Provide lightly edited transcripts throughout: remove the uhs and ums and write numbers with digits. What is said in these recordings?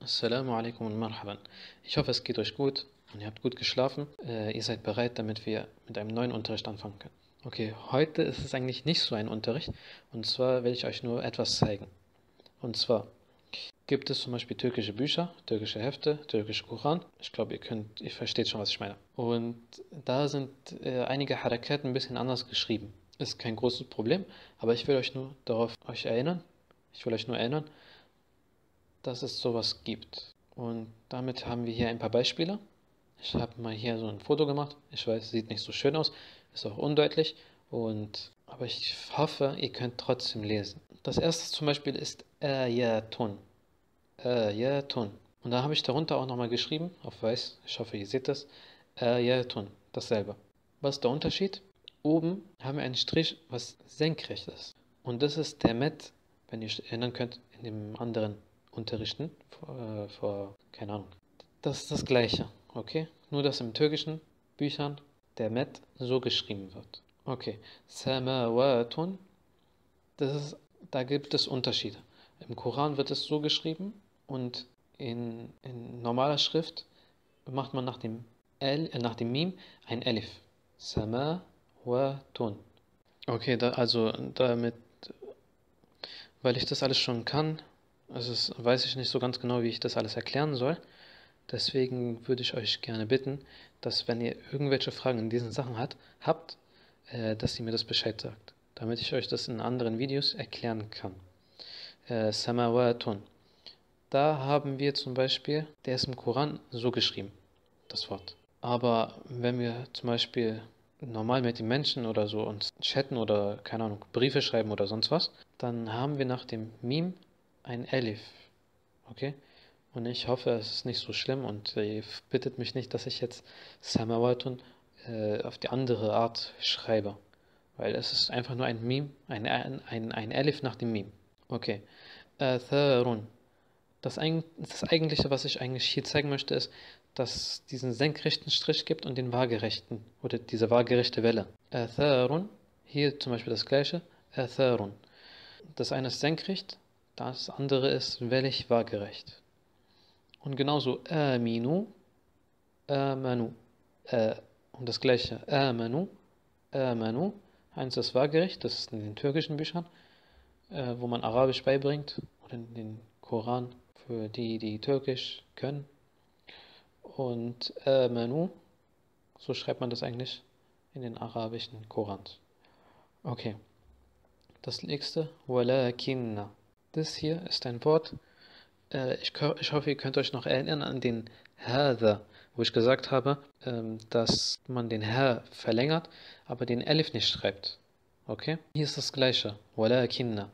Assalamu alaikum und marhaban. Ich hoffe, es geht euch gut und ihr habt gut geschlafen. Ihr seid bereit, damit wir mit einem neuen Unterricht anfangen können. Okay, heute ist es eigentlich nicht so ein Unterricht. Und zwar will ich euch nur etwas zeigen. Und zwar gibt es zum Beispiel türkische Bücher, türkische Hefte, türkische Koran. Ich glaube, ihr versteht schon, was ich meine. Und da sind einige Harakat ein bisschen anders geschrieben. Ist kein großes Problem, aber ich will euch nur erinnern. Ich will euch nur erinnern, dass es sowas gibt. Und damit haben wir hier ein paar Beispiele. Ich habe mal hier so ein Foto gemacht. Ich weiß, sieht nicht so schön aus, ist auch undeutlich. Aber ich hoffe, ihr könnt trotzdem lesen. Das erste zum Beispiel ist Ayatun. Ayatun. Und da habe ich darunter auch nochmal geschrieben, auf weiß. Ich hoffe, ihr seht das. Ayatun. Dasselbe. Was ist der Unterschied? Oben haben wir einen Strich, was senkrecht ist. Und das ist der Met, wenn ihr euch erinnern könnt, in dem anderen Unterrichten keine Ahnung. Das ist das Gleiche, okay? Nur, dass im türkischen Büchern der Met so geschrieben wird. Okay, Samawatun, da gibt es Unterschiede. Im Koran wird es so geschrieben und in normaler Schrift macht man nach dem Mim ein Elif. Samawatun. Okay, weil ich das alles schon kann, weiß ich nicht so ganz genau, wie ich das alles erklären soll. Deswegen würde ich euch gerne bitten, dass wenn ihr irgendwelche Fragen in diesen Sachen habt, dass ihr mir das Bescheid sagt, damit ich euch das in anderen Videos erklären kann. Samawatun. Da haben wir zum Beispiel, der ist im Koran so geschrieben, das Wort. Aber wenn wir zum Beispiel normal mit den Menschen oder so uns chatten oder, keine Ahnung, Briefe schreiben oder sonst was, dann haben wir nach dem Mim ein Elif. Okay? Und ich hoffe, es ist nicht so schlimm und ihr bittet mich nicht, dass ich jetzt Samawatun auf die andere Art schreibe. Weil es ist einfach nur ein Mim, ein Elif nach dem Mim. Okay. Atharun. Das Eigentliche, was ich eigentlich hier zeigen möchte, ist, dass es diesen senkrechten Strich gibt und den waagerechten, oder diese waagerechte Welle. Atharun. Hier zum Beispiel das gleiche. Atharun. Das eine ist senkrecht, das andere ist wellig waagerecht. Und genauso Aminu, Amanu. Und das gleiche Amanu, Amanu. Eins ist waagerecht, das ist in den türkischen Büchern, wo man Arabisch beibringt, oder in den Koran für die, die Türkisch können. Und Amanu, so schreibt man das eigentlich in den arabischen Korans. Okay, das nächste, Walakinna. Das hier ist ein Wort, ich hoffe, ihr könnt euch noch erinnern an den Hadha, wo ich gesagt habe, dass man den Ha verlängert, aber den Elif nicht schreibt. Okay? Hier ist das gleiche. Walakinna.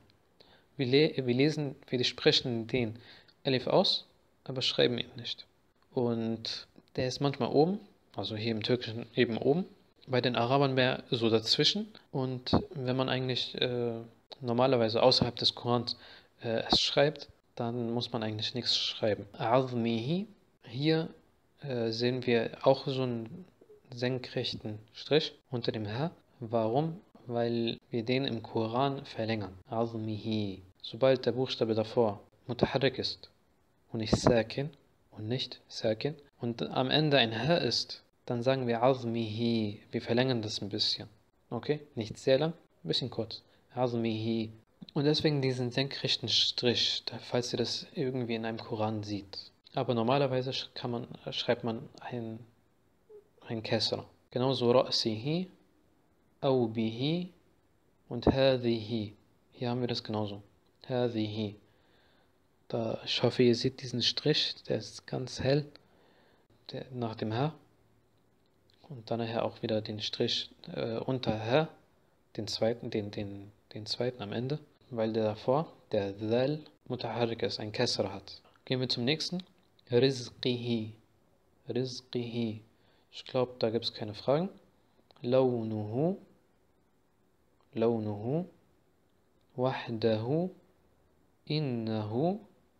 Wir sprechen den Elif aus, aber schreiben ihn nicht. Und der ist manchmal oben, also hier im Türkischen eben oben, bei den Arabern mehr so dazwischen. Und wenn man eigentlich normalerweise außerhalb des Korans es schreibt, dann muss man eigentlich nichts schreiben. Azmihi, hier sehen wir auch so einen senkrechten Strich unter dem H. Warum? Weil wir den im Koran verlängern. Azmihi. Sobald der Buchstabe davor mutaharrik ist und nicht sakin und am Ende ein H ist, dann sagen wir Azmihi. Wir verlängern das ein bisschen. Okay? Nicht sehr lang, ein bisschen kurz. Azmihi. Und deswegen diesen senkrechten Strich, falls ihr das irgendwie in einem Koran seht. Aber normalerweise schreibt man ein Kesra. Genauso Ra'sihi, Aubihi und Hadhihi. Hier haben wir das genauso. Hadhihi. Ich hoffe, ihr seht diesen Strich, der ist ganz hell, nach dem H. Und dann nachher auch wieder den Strich unter H, den zweiten am Ende. Weil der davor, der Dhal, Mutaharrik ist, ein Kesser hat. Gehen wir zum nächsten. Rizqihi. Rizqihi. Ich glaube, da gibt es keine Fragen. Launuhu. Launuhu. Wahdahu. Innahu.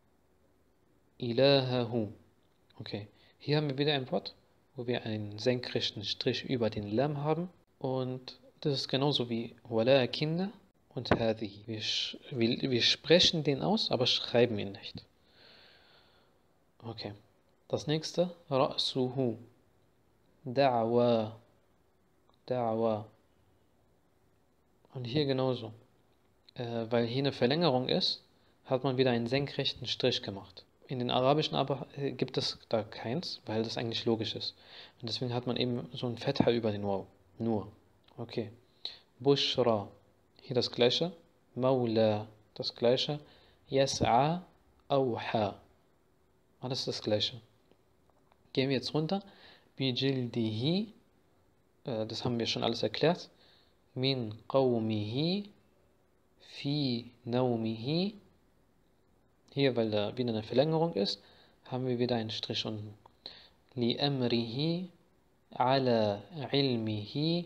Ilahahu. Okay, hier haben wir wieder ein Wort, wo wir einen senkrechten Strich über den Lam haben. Und das ist genauso wie Walakinna und Hadihi. Wir sprechen den aus, aber schreiben ihn nicht. Okay. Das nächste, رأسه. دعوة. دعوة. Und hier genauso. Weil hier eine Verlängerung ist, hat man wieder einen senkrechten Strich gemacht. In den Arabischen aber gibt es da keins, weil das eigentlich logisch ist. Und deswegen hat man eben so ein Fetha über den Waw. Nur. Okay. Bushra. Hier das gleiche. Maula. Das gleiche. Yas'a. Awha. Alles das gleiche. Gehen wir jetzt runter. Bijildihi. Das haben wir schon alles erklärt. Min qawmihi. Fi naumihi. Hier, weil da wieder eine Verlängerung ist, haben wir wieder einen Strich unten. Li amrihi ala ilmihi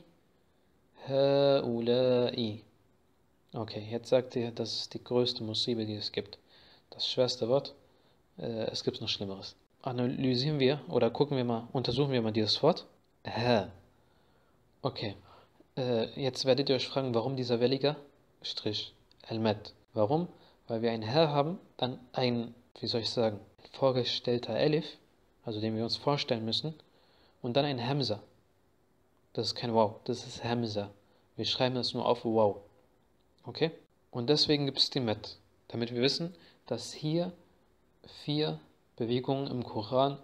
haulai. Okay, jetzt sagt ihr, das ist die größte Musibe, die es gibt. Das schwerste Wort. Es gibt noch Schlimmeres. Analysieren wir oder untersuchen wir mal dieses Wort. Ha. Okay. Jetzt werdet ihr euch fragen, warum dieser wellige Strich? Al-Mad. Warum? Weil wir ein Herr haben, dann ein, wie soll ich sagen, vorgestellter Elif, also den wir uns vorstellen müssen, und dann ein Hamza. Das ist kein Wow, das ist Hamza. Wir schreiben es nur auf Wow. Okay? Und deswegen gibt es die Met, damit wir wissen, dass hier 4 Bewegungen im Koran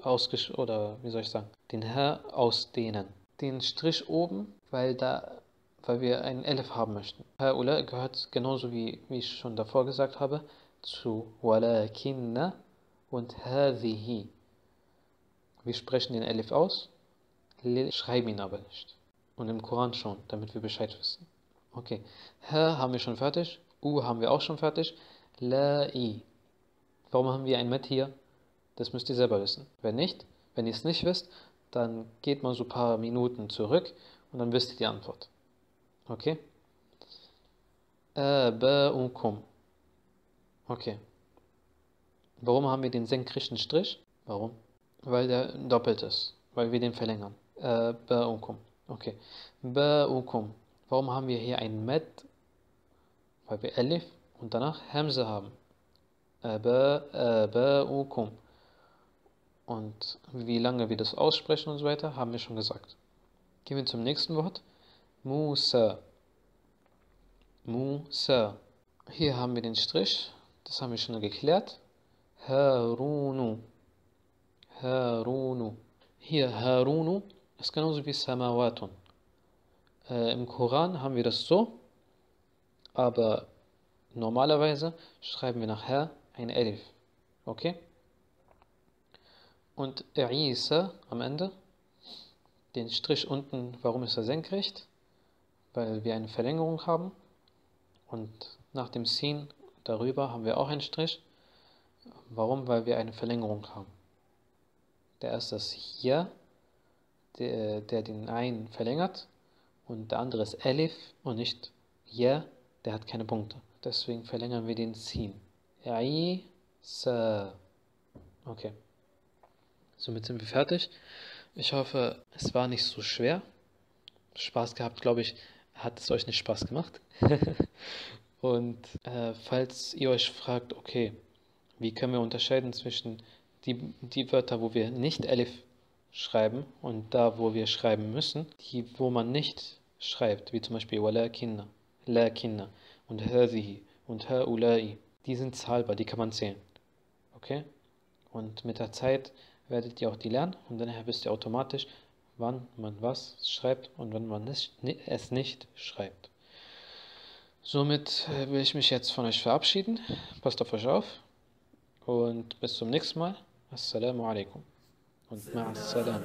den Herr ausdehnen. Den Strich oben, weil wir einen Elif haben möchten. Haula gehört genauso wie ich schon davor gesagt habe, zu walakinna und hadhihi. Wir sprechen den Elif aus, schreiben ihn aber nicht. Und im Koran schon, damit wir Bescheid wissen. Okay, Ha haben wir schon fertig, U haben wir auch schon fertig, La'i. Warum haben wir ein Met hier? Das müsst ihr selber wissen. Wenn ihr es nicht wisst, dann geht mal so ein paar Minuten zurück und dann wisst ihr die Antwort. Okay? Aba'ukum. Okay. Warum haben wir den senkrechten Strich? Warum? Weil der doppelt ist. Weil wir den verlängern. Aba'ukum. Okay. Ba'ukum. Warum haben wir hier ein Med? Weil wir Elif und danach Hamza haben. Aba'ukum. Und wie lange wir das aussprechen und so weiter, haben wir schon gesagt. Gehen wir zum nächsten Wort. Musa. Musa. Hier haben wir den Strich. Das haben wir schon geklärt. Harunu. Harunu. Hier Harunu ist genauso wie Samawatun. Im Koran haben wir das so, aber normalerweise schreiben wir nachher ein Elif. Okay? Und Isa am Ende, den Strich unten, warum ist er senkrecht? Weil wir eine Verlängerung haben. Und nach dem Sin darüber haben wir auch einen Strich. Warum? Weil wir eine Verlängerung haben. Der ist das Ja, der den einen verlängert. Und der andere ist Elif und nicht Ja, der hat keine Punkte. Deswegen verlängern wir den Sin. Isa. Okay. Somit sind wir fertig. Ich hoffe, es war nicht so schwer. Spaß gehabt, glaube ich, hat es euch nicht Spaß gemacht. Und falls ihr euch fragt, okay, wie können wir unterscheiden zwischen die Wörter, wo wir nicht Elif schreiben und da, wo wir schreiben müssen, wo man nicht schreibt, wie zum Beispiel walakinna, lakinna und hadhihi und haulai, die sind zahlbar, die kann man zählen. Okay? Und mit der Zeit werdet ihr auch die lernen und dann wisst ihr automatisch, wann man was schreibt und wann man es nicht schreibt. Somit will ich mich jetzt von euch verabschieden. Passt auf euch auf und bis zum nächsten Mal. Assalamu alaikum und ma'a salam.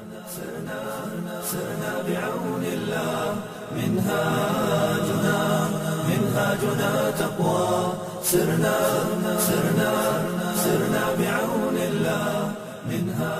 منهاجنا تقوى سرنا بعون الله منهاجنا